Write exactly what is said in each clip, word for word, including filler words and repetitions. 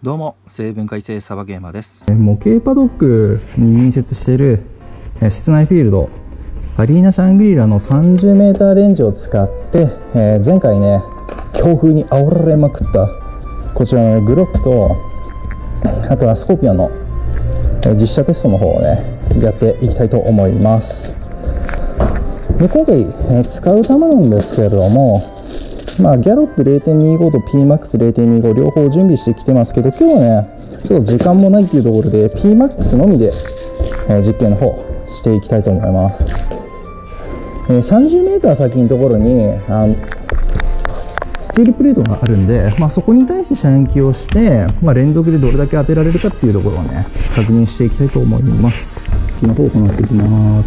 どうも、生分解性サバゲーマーです。 模型パドックに隣接している室内フィールドアリーナシャングリラの さんじゅうメーター レンジを使って、えー、前回ね強風に煽られまくったこちらのグロックと、あとはスコーピオンの実写テストの方をねやっていきたいと思います。で今回、えー、使う球なんですけれども、まあ、ギャロップ れいてんにご と ピーマックスれいてんにご 両方準備してきてますけど、今日はねちょっと時間もないっていうところで ピーマックス のみで、えー、実験の方していきたいと思います。えー、さんじゅうメーター 先のところにあのスチールプレートがあるんで、まあ、そこに対して射撃をして、まあ、連続でどれだけ当てられるかっていうところをね確認していきたいと思います。この方を行っていきます。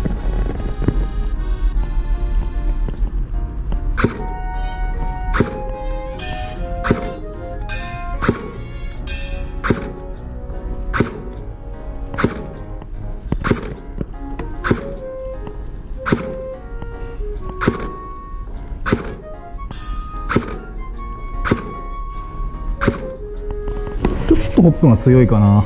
ちょっとホップが強いかな。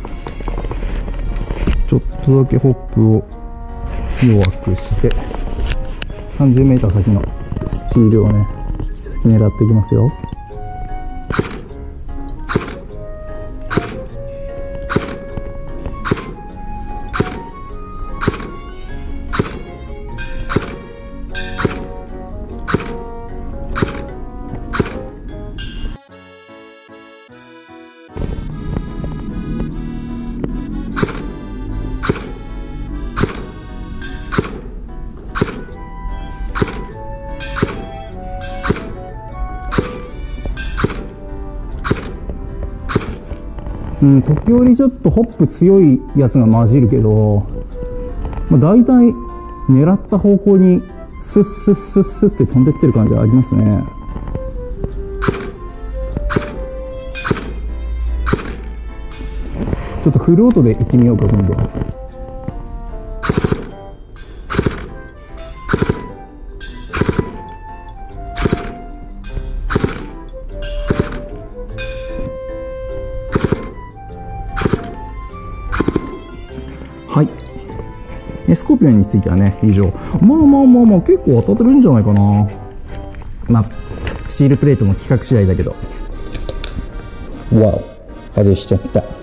ちょっとだけホップを弱くして さんじゅうメーター 先のスチールをね引き続き狙っていきますよ。うん、時折ちょっとホップ強いやつが混じるけど、まあ、大体狙った方向にスッスッスッスッって飛んでってる感じはありますね。ちょっとフルオートで行ってみようか今度。はい。スコーピオンについてはね、以上。まあまあまあまあ、結構当たってるんじゃないかな。まあ、シールプレートの規格次第だけど。わお、外しちゃった。